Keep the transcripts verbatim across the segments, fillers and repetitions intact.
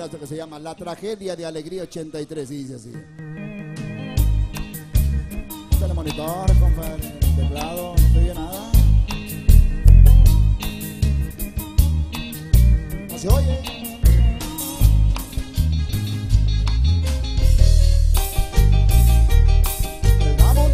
ranchera que se llama La Tragedia de Alegría ochenta y tres, y dice así. El monitor, compadre, el teclado, no se oye nada. No se oye. El vamos.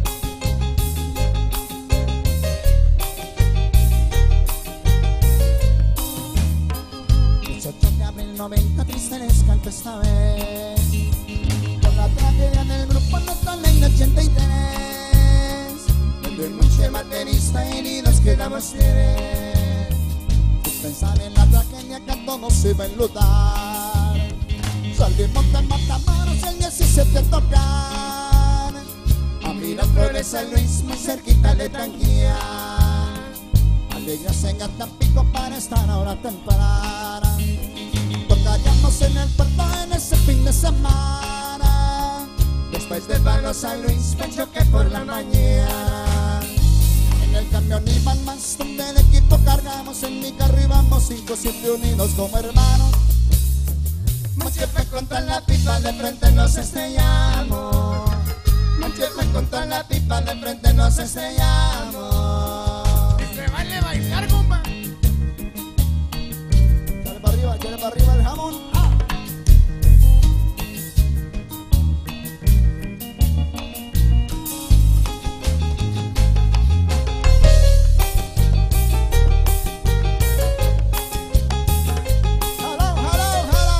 dieciocho de abril noventa, triste les canto esta vez. Por la tragedia del grupo Nuestra Ley de ochenta y tres. Donde mucho baterista heridos quedamos tres. Sin pensar en la tragedia que a todos se va a enlutar. Salimos de Matamoros el diecisiete a tocar. A Miraflores, San Luis, muy cerquita de Tranquía. Alegres en Tampico para estar ahora temprana. Tocaríamos en el puerto en ese fin de semana. Después de Barrio San Luis me choqué por la mañana. En el camión iban más donde el equipo cargamos. En mi carro íbamos cinco siempre unidos como hermanos. Monchepe contra la pipa, de frente nos estrellamos. Monchepe contra la pipa, de frente nos estrellamos. Se vale bailar, compa. Dale para arriba, dale para arriba el jamón. Ah. Hello, hello, hello.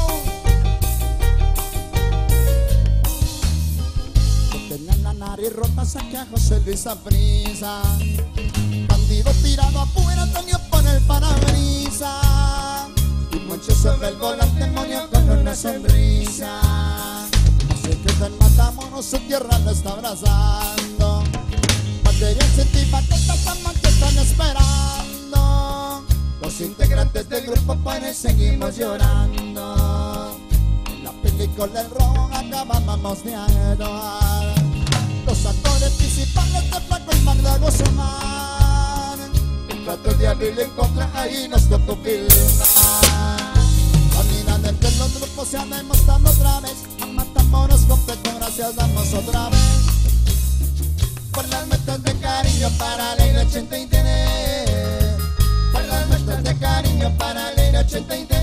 Yo tenía la nariz rota, saqué a José Luis Aprisa. Bandido tirado afuera, Antonio por el parabrisas. Y Moncho sobre el volante murió con una sonrisa. Así que en Matamoros su tierra lo está abrazando. Material sentimental, más que están esperando. Los integrantes del grupo pues seguimos llorando. En la película El Rojo acabábamos de actuar. Los actores principales de Flaco y Magda Guzmán. El cuatro de abril en contra ahí nos tocó filmar. La unidad entre los grupos se ha demostrado otra vez. A Matamoros completo gracias damos otra vez. Por las metas de cariño para Ley de ochenta y tres. Por las metas de cariño para Ley de ochenta y tres.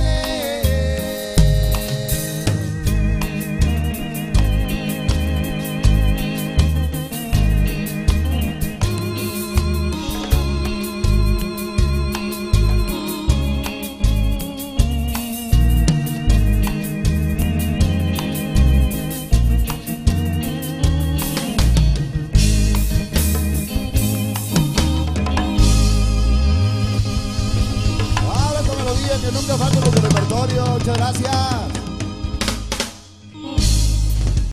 Que nunca falta en el repertorio. Muchas gracias.